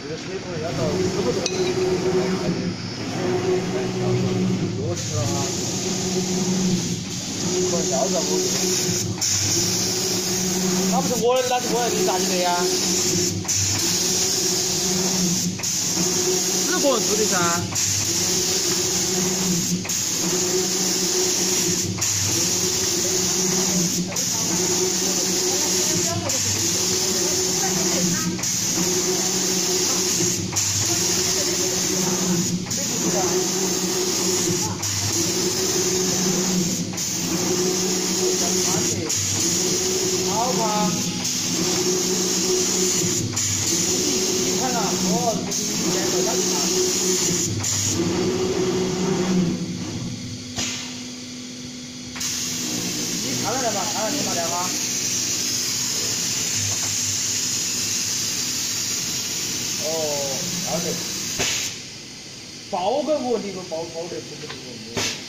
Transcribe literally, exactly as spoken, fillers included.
个水可能要到这么多度才能落实了哈，可能要到我那不是我，那是我要给你咋的呀？是个人做的噻。好吧。你看了，哦，这个是两个小时。你看了了吧？看了你打电话。哦，好的。报个我，你个报报的不是我。